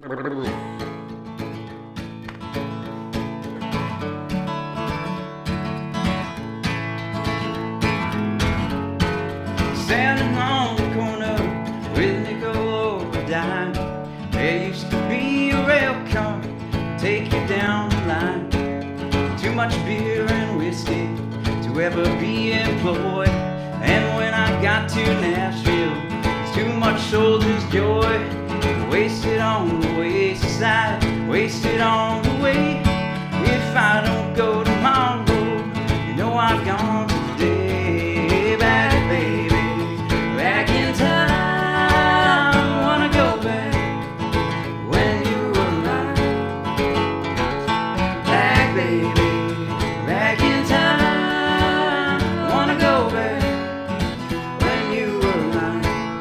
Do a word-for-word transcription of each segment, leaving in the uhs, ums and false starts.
Standing on the corner with nickel or a dime. There used to be a rail car take you down the line. Too much beer and whiskey to ever be employed. And when I got to Nashville, it's too much soldier's joy. Wasted on the wayside, wasted on the way. If I don't go tomorrow, you know I've gone today. Back, baby, back in time. Wanna go back when you were mine. Back, baby, back in time. Wanna go back when you were mine.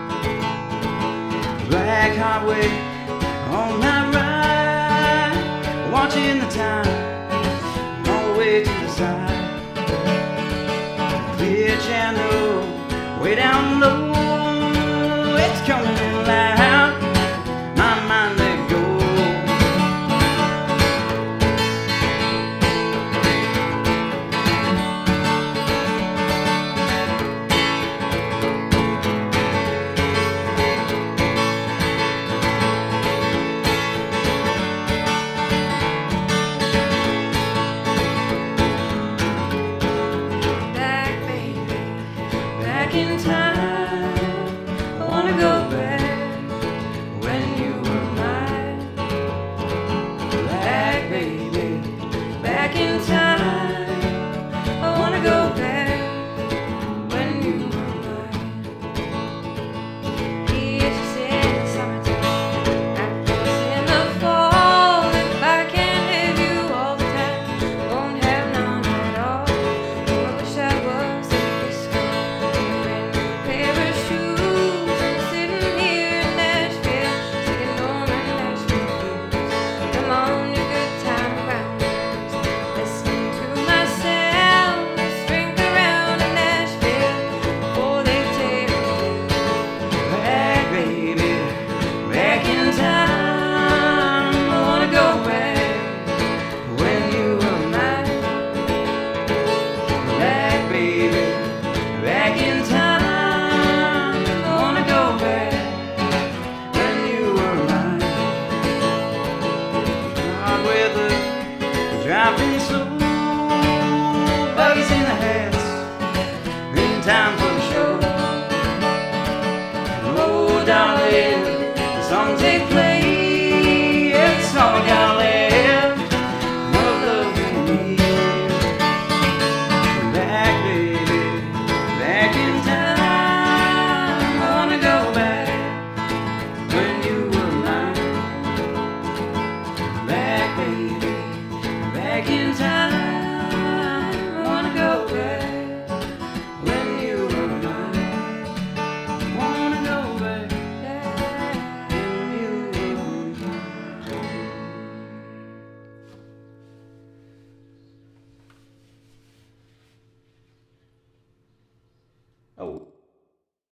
Black highway on that ride, watching the time all the way to the side. Clear channel way down low, it's coming in loud, my mind let go. In time, I wanna go back when you were mine. Back, baby, back in time. I wanna go back when you were mine. It's in the summertime, apples in the fall. If I can't have you all the time, won't have none at all. Oh, I wish I was in Frisco. Driving slow, buggies in the hats, in time for the show. Oh, darling, the songs they play, it's all I got left, no love in me. Back, baby, back in time. I wanna go back when you were mine. Back, baby, back in time.